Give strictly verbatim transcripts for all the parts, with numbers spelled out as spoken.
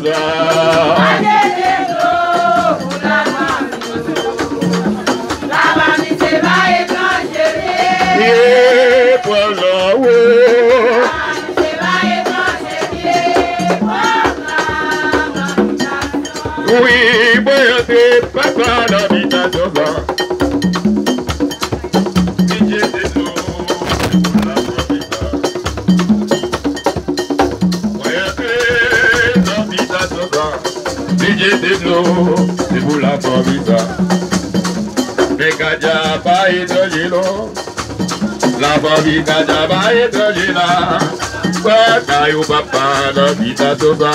Oui, boyote, papa, la vie t'a sauvé. Pitié des eaux, pour la profita. Boyote, la vie t'a sauvé. Pitié des eaux, c'est pour la profita. Pekaja, pa hidrogeno. La profita, pa hidrogena. Paka, yo papa, la vie t'a sauvé.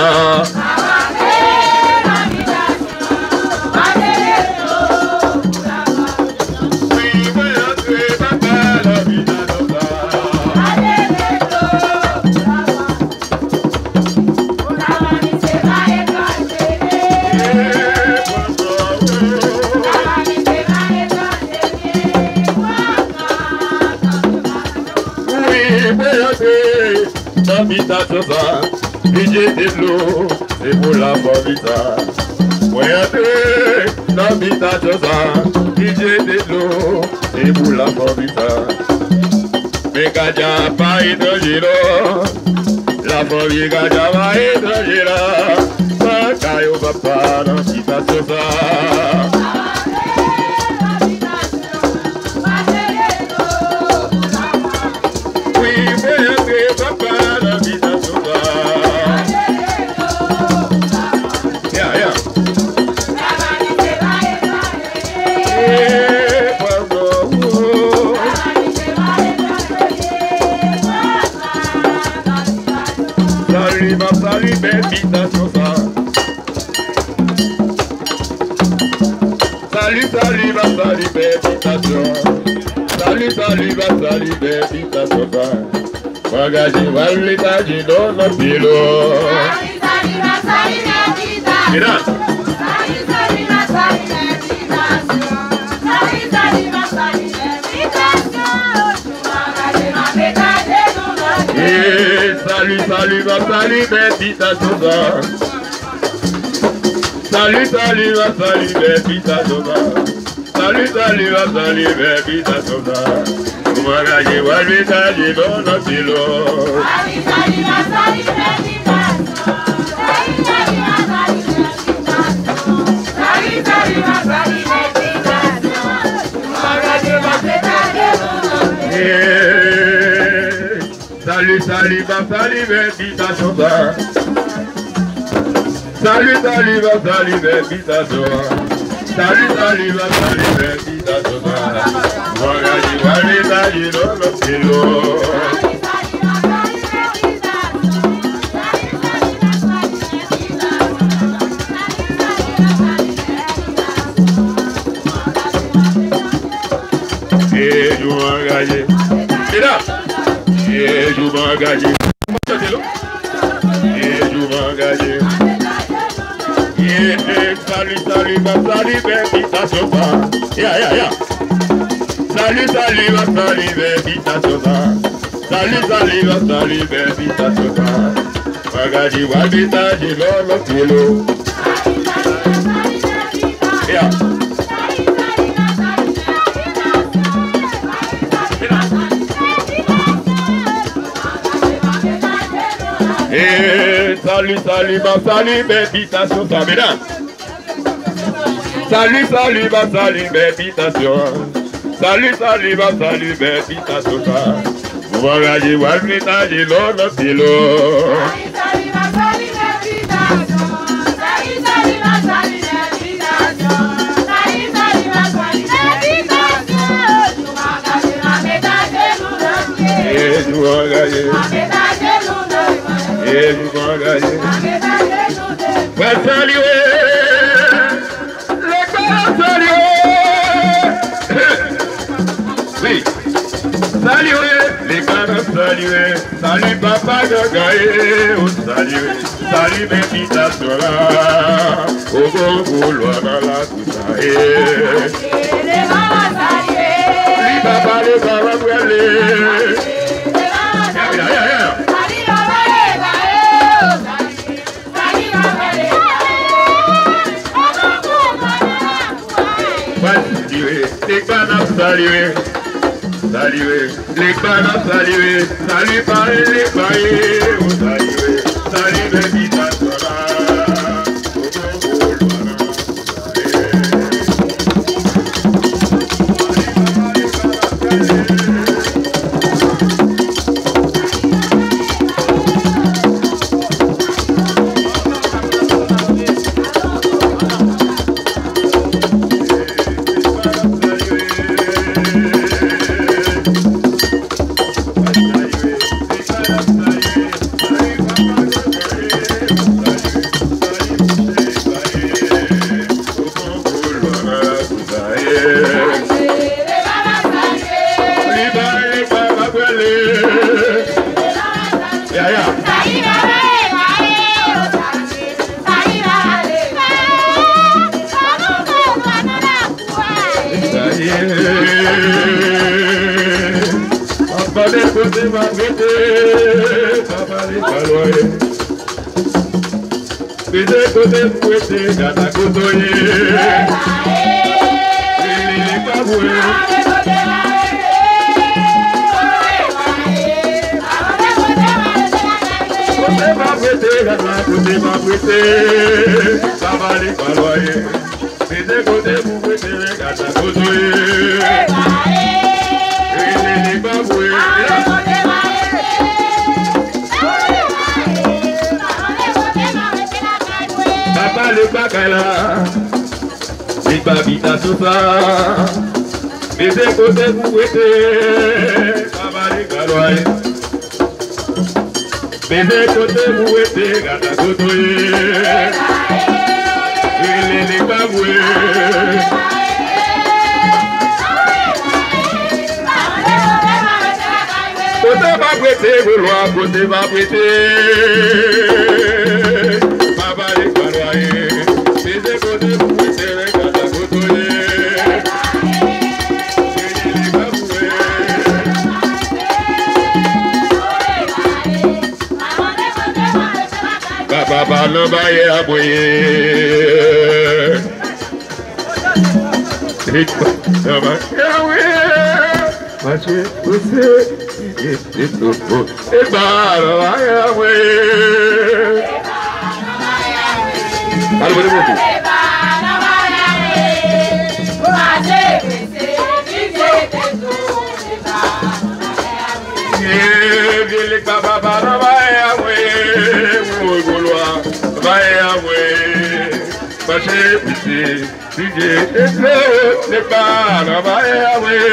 Vita sosa, vije de l'eau, c'est pour la vita. Voyez, la vita sosa, vije de l'eau, c'est pour la vita. Mais gaja pas hydrogène, la vita gaja hydrogène, pas caillou papa, la vita sosa. Salut, salut, ma salut, bébitations. Salut, salut, ma salut, bébitations. Magaji, walita, jido, no pilo. Salut, salut, ma salut, bébitations. Salut, salut, ma salut, bébitations. Salut, salut, ma salut, bébitations. Magaji, ma bétaje, no pilo. Salut, salut, ma salut, bébitations. Salut, salut, ma salut, bébita soda. Salut, salut, ma salut, bébita soda. Magaji, walita, jido, no pilo. Salut, salut, ma salut, bébita soda. Salut, salut, ma salut, bébita soda. Salut, salut, ma salut, bébita soda. Magaji, walita, jido, no pilo. Salut, salut, ma salut, bébita soda. Salut, salut, ma salut, bébitations. Salut, salut, ma salut, bébitations. Magaji, walita, jido, no pilo. Et je m'engage. Et là, et je m'engage. Et je m'engage. Salut, salut, ma salut, bébitations. Ya, ya, ya. Salut, salut, ma salut, bébitations. Salut, salut, ma salut, bébitations. Magaji, walita, jido, no pilo. Ya. Eh, salut, salut, ma salut, bébitations, Samina. Salut, salut, ma salut, bébitations. Salut, salut, ma salut, bébitations. Magaji, walita, jido, no pilo. Salut, salut, ma salut, bébitations. Salut, salut, ma salut, bébitations. Salut, salut, ma salut, bébitations. Magaji, ma bétaje, no pilo. Eh, tu magaji. Ma bétaje, no pilo. Eh, tu magaji. Ma bétaje, no pilo. Well, salut. Oui, salut les caras, salut, salut papa Gagaé, oh salut, salut bébitations là, au bon vouloir dans la cousaille. Les mamas saluer, les papa les papas brûlés. Ya, ya, ya. Salut papa les gars, salut, salut saluer, les bananes saluer, saluer, les bananes saluer, salut Paris, les Paris, oh saluer, salut les Bitatora, Baba no baye aboye. Baba yawe. Mache use. Ito ko. Baba yawe. Algo de mucho. Baba baba yawe. Vai away, Bache piti, piti, ete, le para, vai away.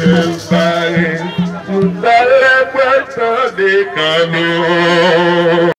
Tú dale vuelta de camino.